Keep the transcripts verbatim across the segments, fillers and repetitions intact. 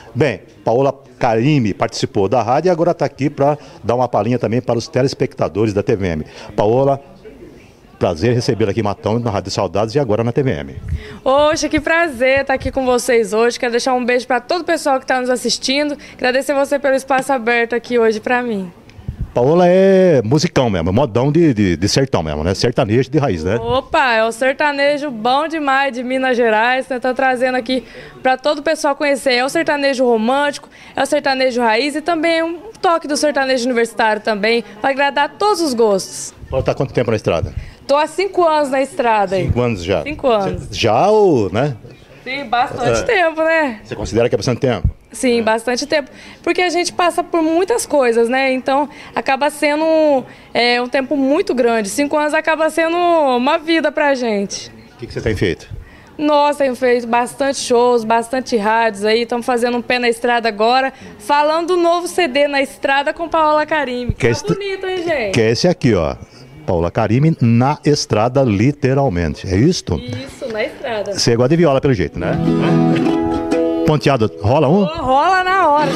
Bem, Paola Carime participou da rádio e agora está aqui para dar uma palhinha também para os telespectadores da T V M. Paola, prazer recebê-la aqui em Matão, na Rádio Saudades e agora na T V M. Oxe, que prazer estar aqui com vocês hoje. Quero deixar um beijo para todo o pessoal que está nos assistindo. Agradecer você pelo espaço aberto aqui hoje para mim. Paola é musicão mesmo, modão de, de, de sertão mesmo, né? Sertanejo de raiz, né? Opa, é o sertanejo bom demais de Minas Gerais, né? Tá trazendo aqui para todo o pessoal conhecer. É o sertanejo romântico, é o sertanejo raiz e também um toque do sertanejo universitário também, para agradar todos os gostos. Paola tá há quanto tempo na estrada? Tô há cinco anos na estrada aí. Cinco anos já? Cinco anos. Já ou, né? Sim, bastante é. tempo, né? Você considera que é bastante tempo? Sim, bastante tempo. Porque a gente passa por muitas coisas, né? Então, acaba sendo é, um tempo muito grande. Cinco anos acaba sendo uma vida pra gente. O que, que você tem feito? Nossa, tenho feito bastante shows, bastante rádios aí. Estamos fazendo um pé na estrada agora. Falando do novo C D Na Estrada com Paola Carime. Que tá este... bonito, hein, gente? Que é esse aqui, ó. Paola Carime na estrada, literalmente. É isto? Isso, na estrada. Você gosta de viola, pelo jeito, né? Ponteado, rola um? Oh, rola na hora.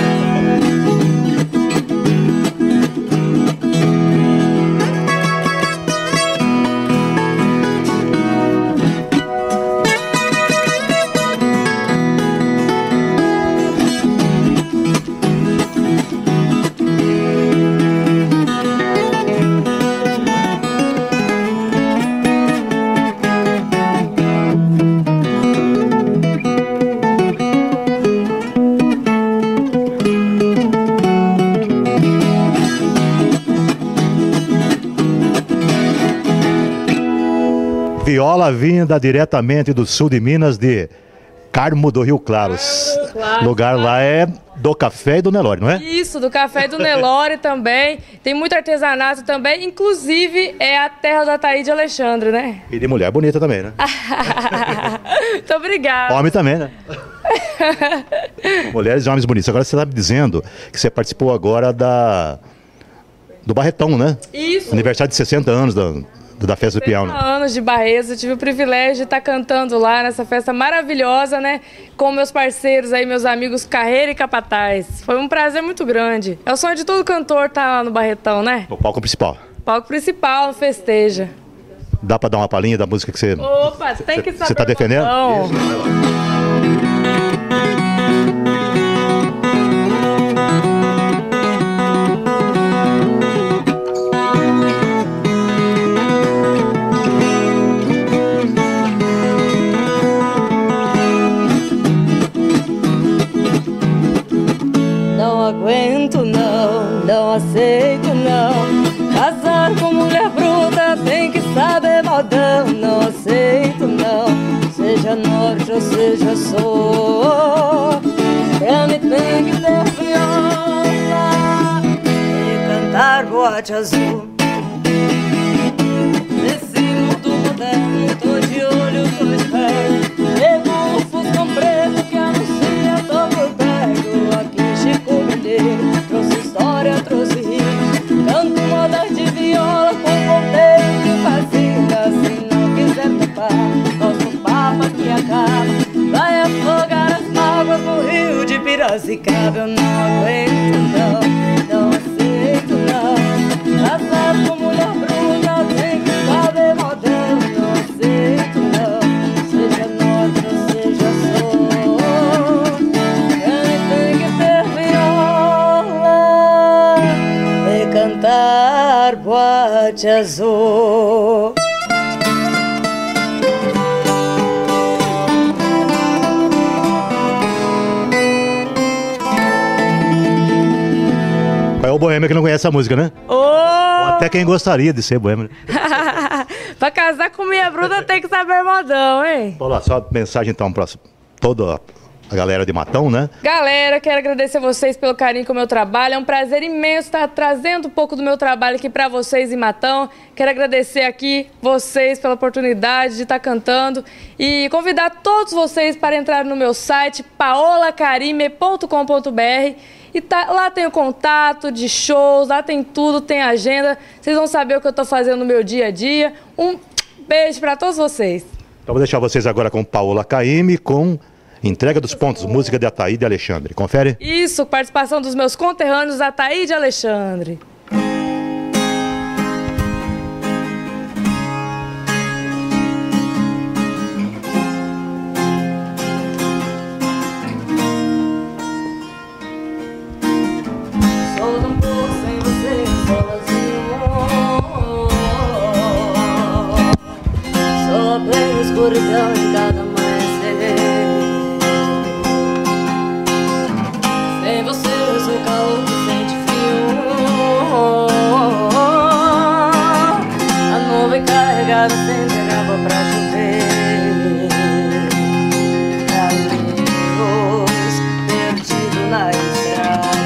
Viola vinda diretamente do sul de Minas, de Carmo do Rio Claro. Carmo do Claro. Lugar lá é do café e do Nelore, não é? Isso, do café e do Nelore também. Tem muito artesanato também. Inclusive, é a terra do Ataíde Alexandre, né? E de mulher bonita também, né? Muito obrigada. Homem também, né? Mulheres e homens bonitos. Agora você está me dizendo que você participou agora da do Barretão, né? Isso. Aniversário de sessenta anos da, da Festa do Peão, né? anos de Barretos, eu tive o privilégio de estar cantando lá nessa festa maravilhosa, né? Com meus parceiros aí, meus amigos Carreira e Capataz. Foi um prazer muito grande. É o sonho de todo cantor estar lá no Barretão, né? O palco principal. Palco principal, festeja. Dá pra dar uma palhinha da música que você... Opa, tem que saber. Você tá defendendo? Não aguento não, não aceito não. Casar com mulher bruta tem que saber modão. Não aceito não, seja norte ou seja sul. Ele tem que ter viola e cantar boate azul. Nesse mundo moderno tô de olho, tô de pé. Pego o fuscão preto que anuncia todo boteco. Aqui Chico Mineiro trouxe história, trouxe rima. Canto moda de viola com ponteiro que fascina. Se não quiser topar, nosso papo aqui acaba. Vai afogar as mágoas no rio de Piracicaba. Eu não aguento não, não aceito não. Casar com mulher bruta tem que saber modão. Não aceito não, seja norte ou seja sul. Ele tem que ter viola e cantar boate azul. É o boêmio que não conhece a música, né? Oh! Ou até quem gostaria de ser boêmio. Pra casar com minha bruta tem que saber modão, hein? Paula, só mensagem então para toda a galera de Matão, né? Galera, quero agradecer a vocês pelo carinho com o meu trabalho. É um prazer imenso estar trazendo um pouco do meu trabalho aqui pra vocês em Matão. Quero agradecer aqui vocês pela oportunidade de estar cantando e convidar todos vocês para entrar no meu site paola carime ponto com ponto br. E tá, lá tem o contato de shows, lá tem tudo, tem agenda. Vocês vão saber o que eu tô fazendo no meu dia a dia. Um beijo para todos vocês. Então vou deixar vocês agora com Paola Carime, com Entrega dos pontos, música de Ataíde e Alexandre. Confere? Isso, participação dos meus conterrâneos Ataíde e Alexandre. Sou tão pouco sem você, sozinho. Sou a plena escuridão em cada amanhecer. Sem você eu sou calor que sente frio. A nuvem carregada sem ter água pra chover. Caminhos perdido na estrada.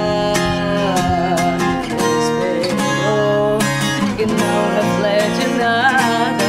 Espelho que não reflete nada.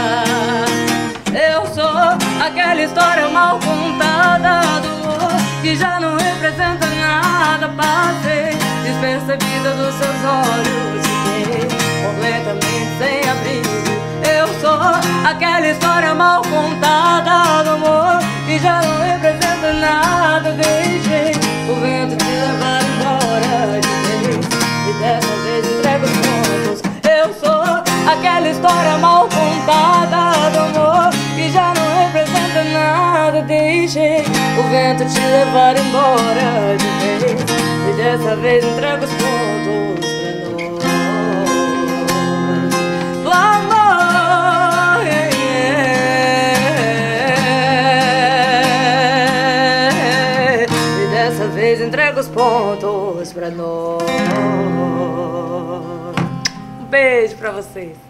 Eu sou aquela história mal contada do que já não representa nada. Passei despercebida dos seus olhos, fiquei completamente sem abrigo. Eu sou aquela história mal contada do amor que já não representa nada. Deixei o vento te levar embora de vez e dessa vez entrego os pontos. Eu sou aquela história mal contada do amor que já não representa nada. Deixei o vento te levar embora de vez e dessa vez entrego os pontos pra nós. O amor, yeah, yeah. E dessa vez entrego os pontos pra nós. Um beijo pra vocês.